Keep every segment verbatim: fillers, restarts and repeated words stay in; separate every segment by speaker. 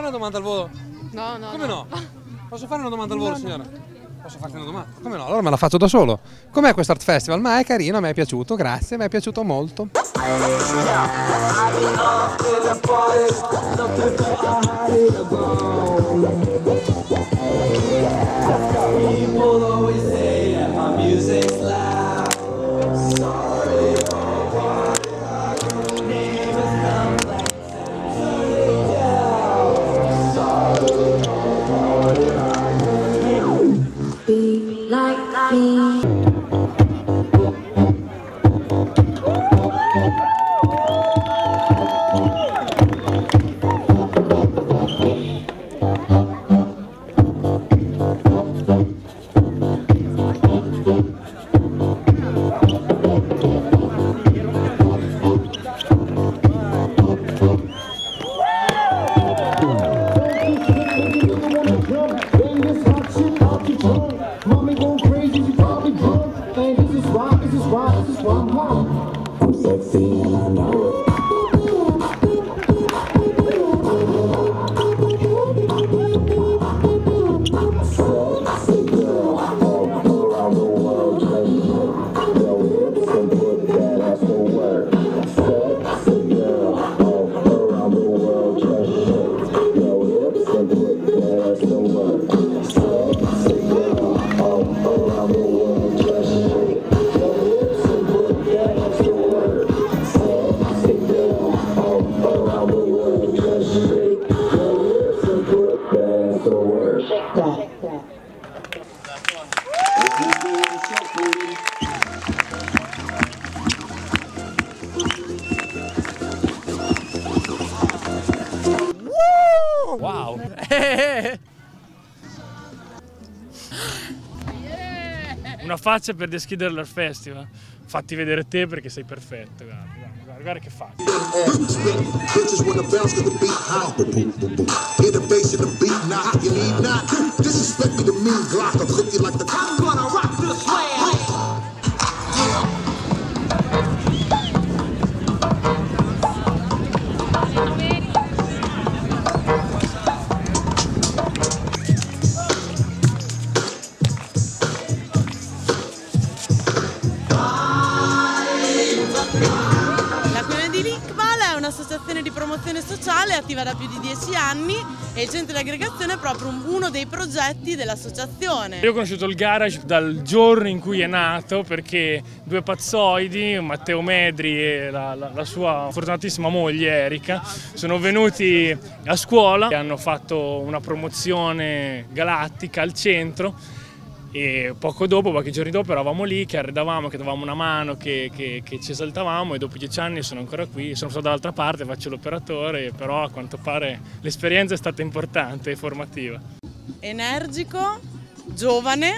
Speaker 1: una domanda al volo?
Speaker 2: No, no.
Speaker 1: Come no?
Speaker 2: no?
Speaker 1: Posso fare una domanda al volo,
Speaker 2: No,
Speaker 1: signora? Posso farti una domanda? Come no? Allora me la faccio da solo. Com'è questo Art Festival? Ma è carino, mi è piaciuto, grazie, mi è piaciuto molto.
Speaker 3: Be like me.
Speaker 4: Mommy going crazy, she probably drunk. And this is why, this is why, this is why I'm home. I'm sexy and I know it. Sexy girl, all around the world, your hips and put that ass to work. Sexy girl, all around the world, just shake your hips and put that ass to work. Sexy girl, all around the world, just shake your hips and put that ass to work. Sexy girl, all around the world, just shake your hips and put that ass to work. Shake that.
Speaker 1: Wow!
Speaker 5: Una faccia per descrivere l'Art Festival. Fatti vedere te perché sei perfetto, guarda, guarda, guarda che faccia.
Speaker 6: Bitches wanna bounce to the beat, how? Hear the bass in the beat, nah, you need not disrespect me to mean Glock, I'll cook you like the I'm gonna rock this way.
Speaker 2: Un'associazione di promozione sociale attiva da più di dieci anni e il centro di aggregazione è proprio uno dei progetti dell'associazione.
Speaker 5: Io ho conosciuto il garage dal giorno in cui è nato perché due pazzoidi, Matteo Medri e la, la, la sua fortunatissima moglie Erika, sono venuti a scuola e hanno fatto una promozione galattica al centro. E poco dopo, qualche giorno dopo, eravamo lì che arredavamo, che davamo una mano, che, che, che ci esaltavamo e dopo dieci anni sono ancora qui, sono stato dall'altra parte, faccio l'operatore, però a quanto pare l'esperienza è stata importante e formativa.
Speaker 2: Energico, giovane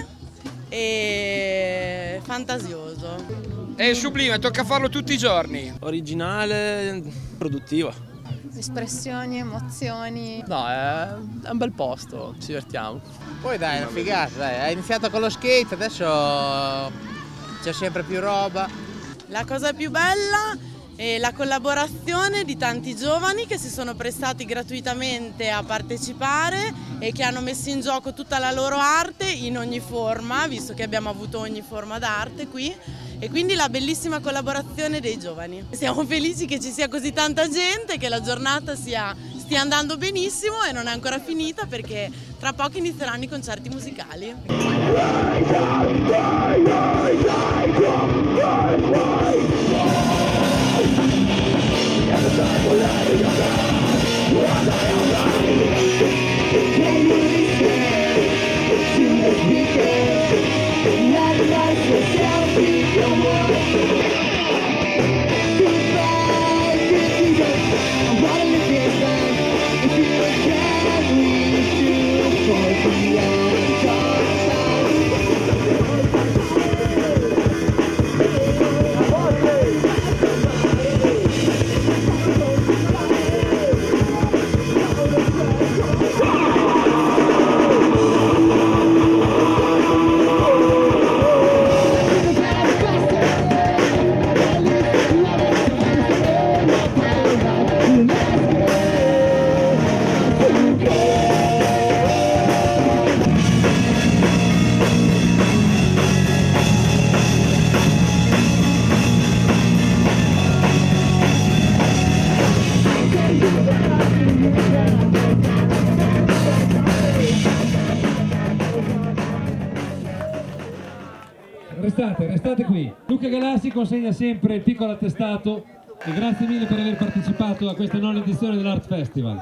Speaker 2: e fantasioso.
Speaker 7: È sublime, tocca farlo tutti i giorni.
Speaker 8: Originale, produttiva.
Speaker 9: Espressioni, emozioni.
Speaker 8: No, è, è un bel posto, ci divertiamo.
Speaker 10: Poi dai, è una figata, dai. Ha iniziato con lo skate, adesso c'è sempre più roba.
Speaker 2: La cosa più bella è la collaborazione di tanti giovani che si sono prestati gratuitamente a partecipare e che hanno messo in gioco tutta la loro arte in ogni forma, visto che abbiamo avuto ogni forma d'arte qui. E quindi la bellissima collaborazione dei giovani. Siamo felici che ci sia così tanta gente, che la giornata sia, stia andando benissimo e non è ancora finita perché tra poco inizieranno i concerti musicali.
Speaker 11: restate, restate qui. Luca Galassi consegna sempre il piccolo attestato e grazie mille per aver partecipato a questa nona edizione dell'Art Festival.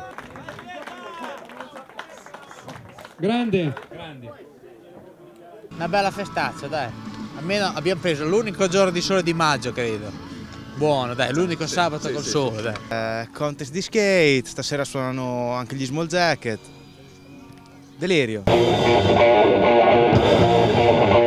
Speaker 11: Grande, grande.
Speaker 10: Una bella festaccia, dai. Almeno abbiamo preso l'unico giorno di sole di maggio, credo. Buono, dai, l'unico sì, sabato sì, col sì, sole, sì. Dai.
Speaker 12: Uh, contest di skate, stasera suonano anche gli Small Jacket. Delirio.